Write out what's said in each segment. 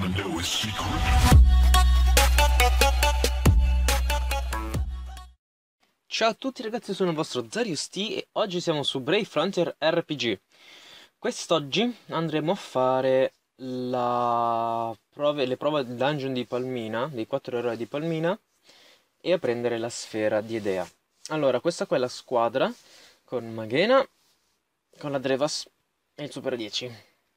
Ciao a tutti ragazzi, sono il vostro Zarius T e oggi siamo su Brave Frontier RPG. Quest'oggi andremo a fare le prove del dungeon di Palmina, dei 4 eroi di Palmina, e a prendere la sfera di Edea. Allora, questa qua è la squadra, con Maghena, con la Drevas e il Super 10.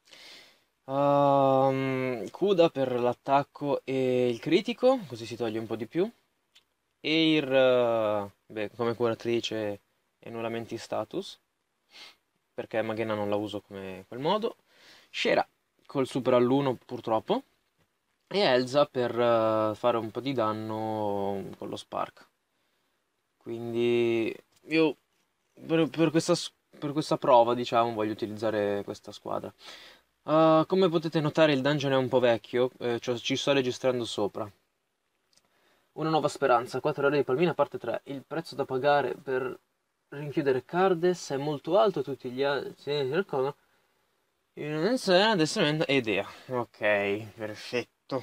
Kuda per l'attacco e il critico, così si toglie un po' di più. Air, beh, come curatrice e annullamenti status, perché Maghena non la uso come quel modo. Shera col super all'1 purtroppo. E Elsa per fare un po' di danno con lo Spark. Quindi io per questa prova, diciamo, voglio utilizzare questa squadra. Come potete notare il dungeon è un po' vecchio, cioè ci sto registrando sopra. Una nuova speranza, 4 ore di Palmina, parte 3. Il prezzo da pagare per rinchiudere Cardes è molto alto, tutti gli altri si cercano. Addestramento e idea. Ok, perfetto.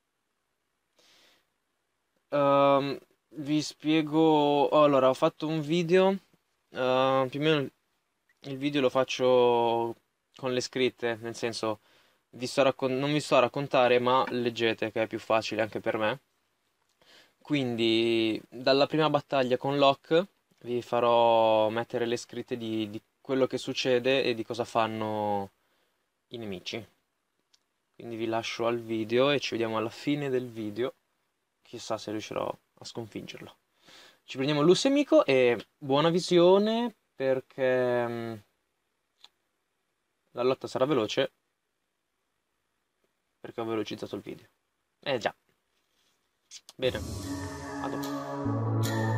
Vi spiego. Allora, ho fatto un video. Più o meno il video lo faccio con le scritte, nel senso, non vi sto a raccontare, ma leggete che è più facile anche per me. Quindi, dalla prima battaglia con Locke vi farò mettere le scritte di quello che succede e di cosa fanno i nemici. Quindi vi lascio al video e ci vediamo alla fine del video. Chissà se riuscirò a sconfiggerlo. Ci prendiamo Amico e buona visione perché la lotta sarà veloce perché ho velocizzato il video. Già. Bene. A dopo.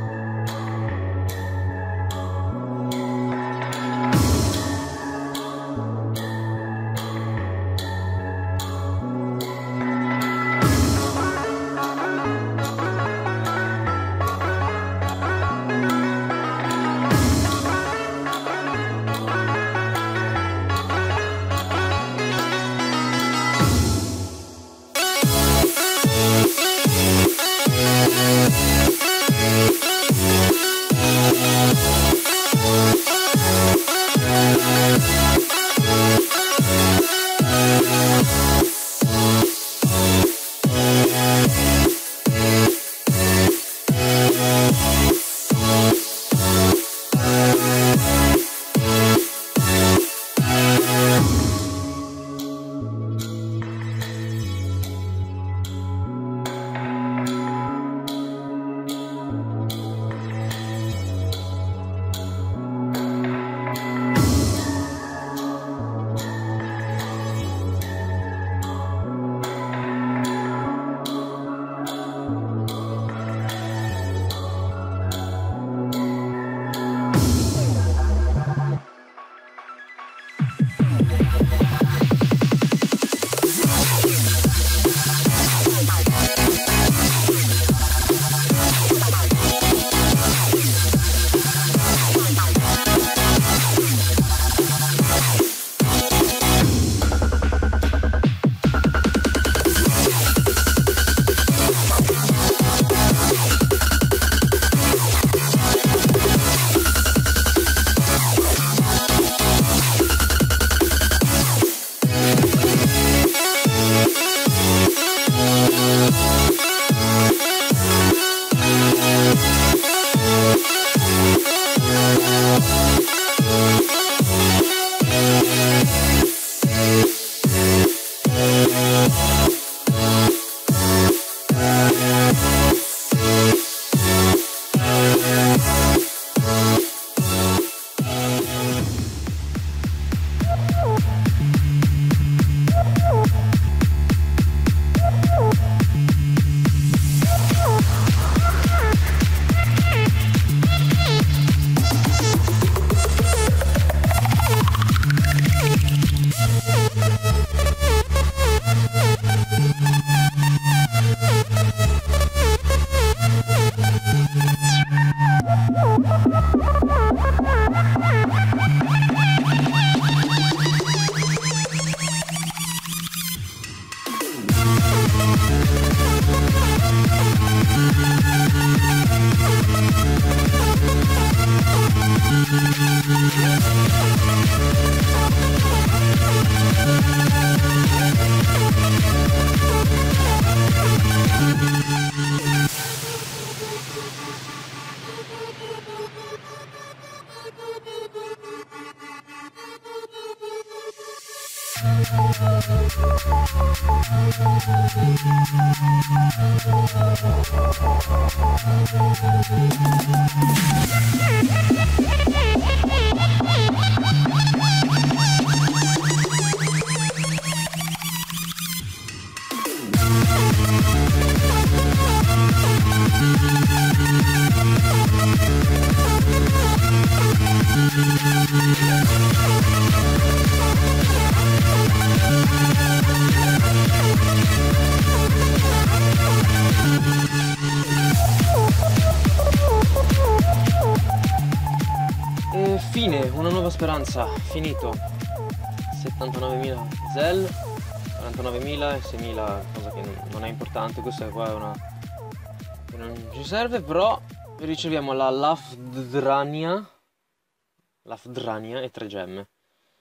E fine, una nuova speranza, finito. 79.000 Zell, 49.000 e 6.000, cosa che non è importante, questa qua è una che non ci serve, però riceviamo la Lafdrania e 3 gemme.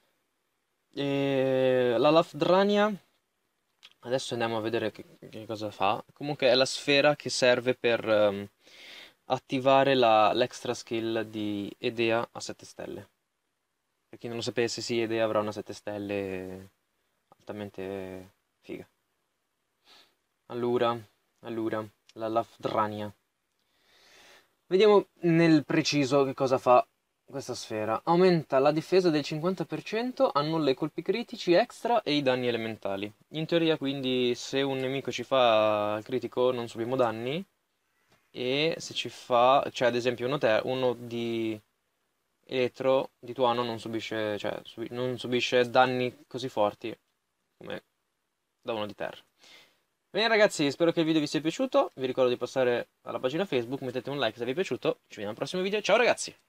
E la Lafdrania, adesso andiamo a vedere che cosa fa. Comunque è la sfera che serve per attivare l'extra skill di Edea a 7 stelle. Per chi non lo sapesse, sì, Edea avrà una 7 stelle altamente figa. Allora, la Lafdrania. Vediamo nel preciso che cosa fa questa sfera. Aumenta la difesa del 50%, annulla i colpi critici extra e i danni elementali. In teoria, quindi, se un nemico ci fa il critico non subiamo danni. E se ci fa, cioè ad esempio uno di elettro di tuono non subisce, cioè, non subisce danni così forti come da uno di terra. Bene ragazzi, spero che il video vi sia piaciuto, vi ricordo di passare alla pagina Facebook, mettete un like se vi è piaciuto, ci vediamo al prossimo video, ciao ragazzi!